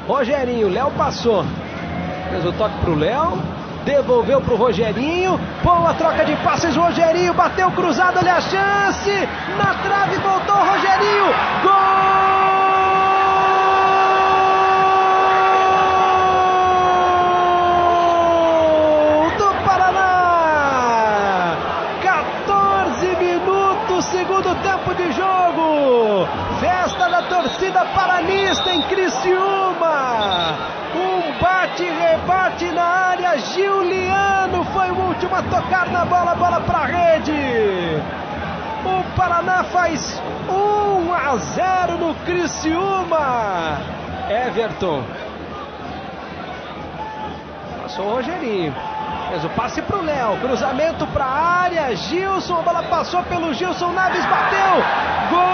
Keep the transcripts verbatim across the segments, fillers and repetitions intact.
Rogerinho, Léo passou. Fez o toque pro Léo. Devolveu pro Rogerinho. Boa troca de passes. Rogerinho bateu cruzado. Olha a chance. Na trave voltou o Rogerinho. Gol! Segundo tempo de jogo, festa da torcida paranista em Criciúma, um bate-rebate na área, Giuliano foi o último a tocar na bola, bola pra rede, o Paraná faz um a zero no Criciúma, Everton, passou o Rogerinho. Fez o passe pro Léo, cruzamento pra área, Gilson, a bola passou pelo Gilson, Naves bateu, gol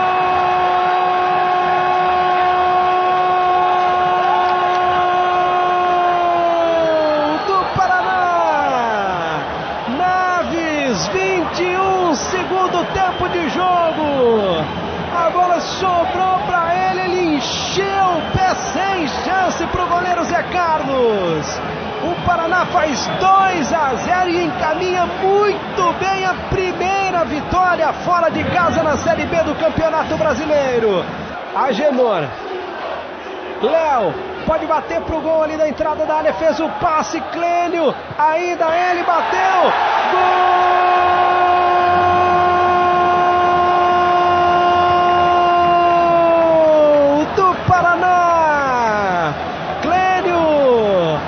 do Paraná, Naves, vinte e um, segundo tempo de jogo, a bola sobrou pra ele, ele encheu o pé sem chance pro goleiro Zé Carlos. O Paraná faz dois a zero e encaminha muito bem a primeira vitória fora de casa na Série B do Campeonato Brasileiro. Agenor, Léo, pode bater pro gol ali da entrada da área, fez o passe, Clênio, ainda ele bateu, gol!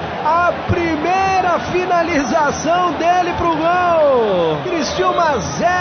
Finalização dele pro gol. Criciúma zero.